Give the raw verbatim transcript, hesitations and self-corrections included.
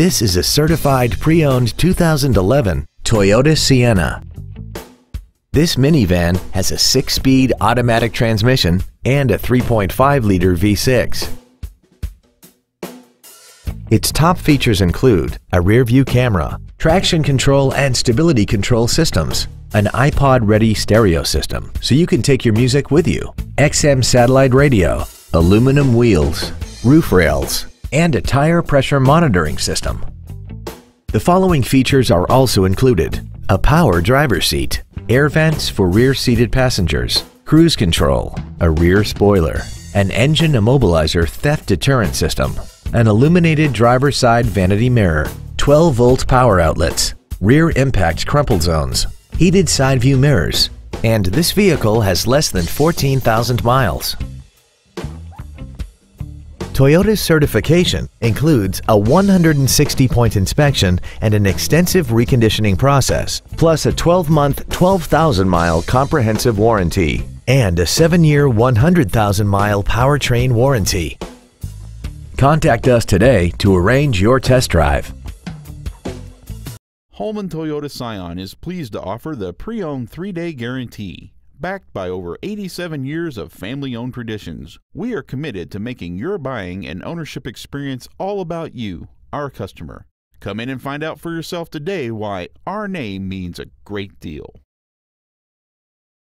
This is a certified pre-owned two thousand eleven Toyota Sienna. This minivan has a six-speed automatic transmission and a three point five liter V six. Its top features include a rear-view camera, traction control and stability control systems, an iPod-ready stereo system so you can take your music with you, X M satellite radio, aluminum wheels, roof rails, and a tire pressure monitoring system. The following features are also included: a power driver's seat, air vents for rear-seated passengers, cruise control, a rear spoiler, an engine immobilizer theft deterrent system, an illuminated driver's side vanity mirror, twelve volt power outlets, rear impact crumple zones, heated side view mirrors, and this vehicle has less than fourteen thousand miles. Toyota's certification includes a one hundred sixty point inspection and an extensive reconditioning process, plus a twelve month, twelve thousand mile comprehensive warranty and a seven year, one hundred thousand mile powertrain warranty. Contact us today to arrange your test drive. Holman Toyota Scion is pleased to offer the pre-owned three day guarantee. Backed by over eighty-seven years of family-owned traditions, we are committed to making your buying and ownership experience all about you, our customer. Come in and find out for yourself today why our name means a great deal.